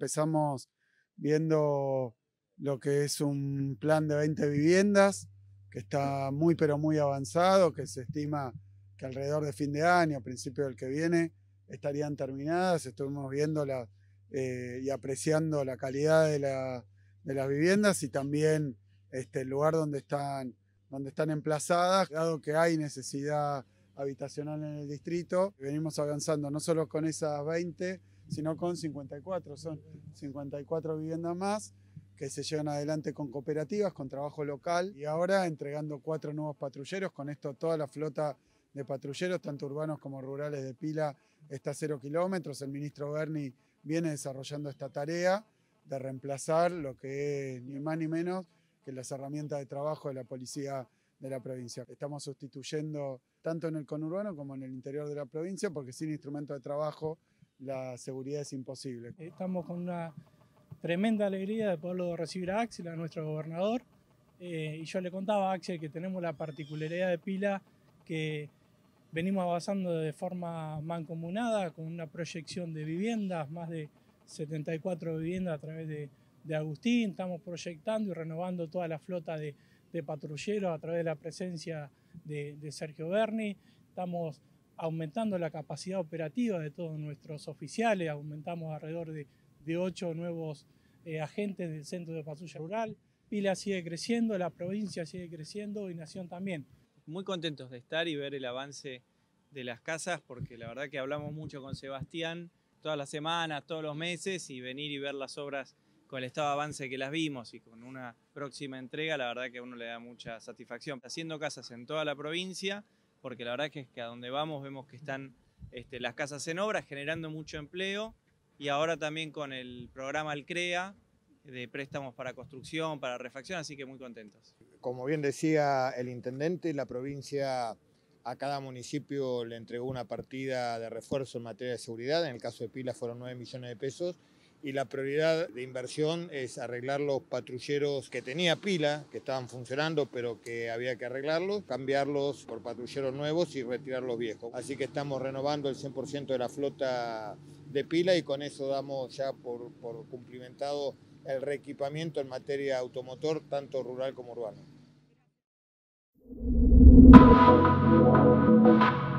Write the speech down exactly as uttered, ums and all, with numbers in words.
empezamos viendo lo que es un plan de veinte viviendas, que está muy pero muy avanzado, que se estima que alrededor de fin de año, principio del que viene, estarían terminadas. Estuvimos viéndolas eh, y apreciando la calidad de, la, de las viviendas y también este, el lugar donde están, donde están emplazadas, dado que hay necesidad habitacional en el distrito. Venimos avanzando no solo con esas veinte, sino con cincuenta y cuatro, son cincuenta y cuatro viviendas más que se llevan adelante con cooperativas, con trabajo local, y ahora entregando cuatro nuevos patrulleros. Con esto toda la flota de patrulleros, tanto urbanos como rurales de Pila, está a cero kilómetros. El ministro Berni viene desarrollando esta tarea de reemplazar lo que es ni más ni menos que las herramientas de trabajo de la policía de la provincia. Estamos sustituyendo tanto en el conurbano como en el interior de la provincia, porque sin instrumento de trabajo la seguridad es imposible. Estamos con una tremenda alegría de poderlo recibir a Axel, a nuestro gobernador, eh, y yo le contaba a Axel que tenemos la particularidad de Pila que venimos avanzando de forma mancomunada con una proyección de viviendas, más de setenta y cuatro viviendas a través de, de Agustín. Estamos proyectando y renovando toda la flota de, de patrulleros a través de la presencia de, de Sergio Berni. Estamos aumentando la capacidad operativa de todos nuestros oficiales, aumentamos alrededor de, de ocho nuevos eh, agentes del Centro de Patrulla Rural. Pila sigue creciendo, la provincia sigue creciendo y Nación también. Muy contentos de estar y ver el avance de las casas, porque la verdad que hablamos mucho con Sebastián todas las semanas, todos los meses, y venir y ver las obras con el estado de avance que las vimos y con una próxima entrega, la verdad que a uno le da mucha satisfacción. Haciendo casas en toda la provincia, porque la verdad que es que a donde vamos vemos que están este, las casas en obra, generando mucho empleo, y ahora también con el programa El CREA, de préstamos para construcción, para refacción, así que muy contentos. Como bien decía el intendente, la provincia a cada municipio le entregó una partida de refuerzo en materia de seguridad. En el caso de Pila fueron nueve millones de pesos. Y la prioridad de inversión es arreglar los patrulleros que tenía Pila, que estaban funcionando pero que había que arreglarlos, cambiarlos por patrulleros nuevos y retirar los viejos. Así que estamos renovando el cien por ciento de la flota de Pila y con eso damos ya por, por cumplimentado el reequipamiento en materia automotor, tanto rural como urbano.